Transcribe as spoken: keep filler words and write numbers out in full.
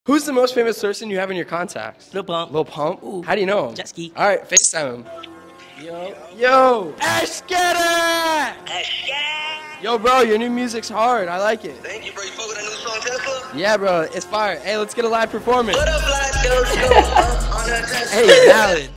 Who's the most famous person you have in your contacts? Lil Pump. Lil Pump? Ooh. How do you know him? Jet ski. All right, FaceTime him. Yo. Yo. Ash, get it! Ash, yeah. Yo, bro, your new music's hard. I like it. Thank you, bro. You fuck with that new song, Tesla? Yeah, bro, it's fire. Hey, let's get a live performance. What up, Black? Yo, yo, uh, on that Hey, valid.